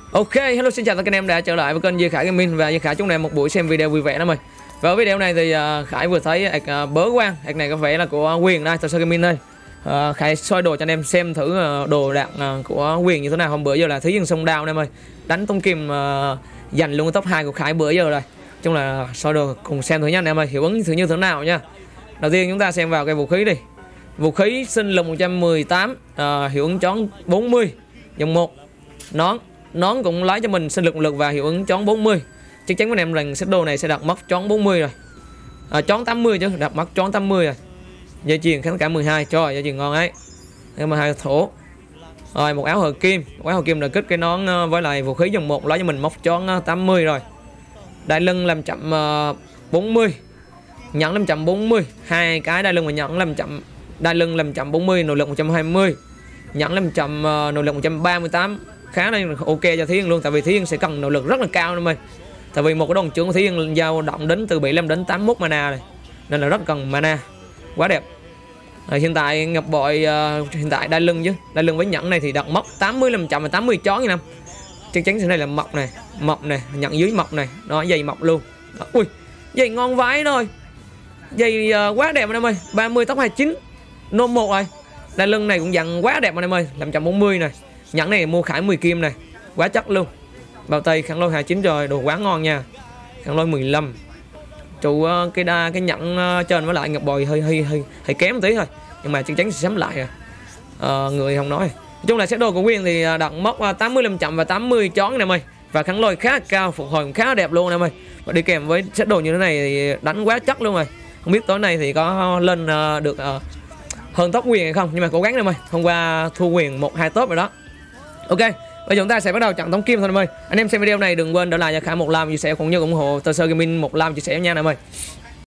Ok, hello xin chào tất cả anh em đã trở lại với kênh Duy Khải Gaming và Duy Khải chúc anh em một buổi xem video vui vẻ lắm rồi. Và ở video này thì Khải vừa thấy bớ quang, này có vẻ là của Quyền đây, Tờ Sơ Gaming đây. Khải soi đồ cho anh em xem thử đồ đạc của Quyền như thế nào. Hôm bữa giờ là Thí Dương Sông Đao anh em ơi. Đánh Tông Kim giành luôn top 2 của Khải bữa giờ rồi. Chung là soi đồ cùng xem thử nha anh em ơi, hiệu ứng thử như thế nào nha. Đầu tiên chúng ta xem vào cái vũ khí đi. Vũ khí sinh lực 118, hiệu ứng chón 40, dòng 1. Nón cũng lấy cho mình sinh lực và hiệu ứng chón 40. Chắc chắn với anh em rằng set đồ này sẽ đặt móc chón 40 rồi. Chón 80 chứ, đặt móc chón 80 rồi. Dây chuyền kháng cả 12, trời dây chuyền ngon ấy. Em 12 thổ. Rồi một áo hợp kim là kích cái nón với lại vũ khí dòng 1 lấy cho mình móc chón 80 rồi. Đai lưng làm chậm 40. Nhẫn làm chậm 40, hai cái đai lưng và nhẫn làm chậm. Đai lưng làm chậm 40, nội lực 120. Nhẫn làm chậm nội lực 138. Khá là ok cho Thí Dương luôn, tại vì Thí Dương sẽ cần nội lực rất là cao luôn ơi. Tại vì một cái đồng trưởng của Thí Dương dao động đến từ 75 đến 81 mana này, nên là rất cần mana, quá đẹp. Hiện tại ngọc bội hiện tại đai lưng với nhẫn này thì đặt móc 80 làm chậm và 80 chón như năm. Chắc chắn sẽ này là mọc này, nhận dưới mọc này, nó dày mọc luôn. Ui, dày ngon vãi thôi, dày quá đẹp anh em ơi, 30 tóc 29 nôm 1 rồi. Đai lưng này cũng dặn quá đẹp anh em ơi, 540 này. Nhẫn này mua Khải 10 kim này, quá chắc luôn. Bao tay khăn lôi 29 rồi, đồ quá ngon nha. Khăn lôi 15. Chủ cái nhẫn trên với lại ngọc bồi hơi kém một tí thôi, nhưng mà chắc chắn sẽ sắm lại rồi. Người không nói. Nói chung là set đồ của Quyền thì đặt móc 80 5 chậm và 80 chón anh em ơi. Và khăn lôi khá cao, phục hồi cũng khá đẹp luôn anh em ơi. Và đi kèm với set đồ như thế này thì đánh quá chắc luôn rồi. Không biết tối nay thì có lên được hơn top Quyền hay không, nhưng mà cố gắng em ơi. Hôm qua thua Quyền 1-2 top rồi đó. Ok, bây giờ chúng ta sẽ bắt đầu trận Tống Kim thôi em ơi. Anh em xem video này đừng quên để lại cho Khải một like chia sẻ cũng như ủng hộ Tờ Sơ Gaming một like chia sẻ nha anh em ơi.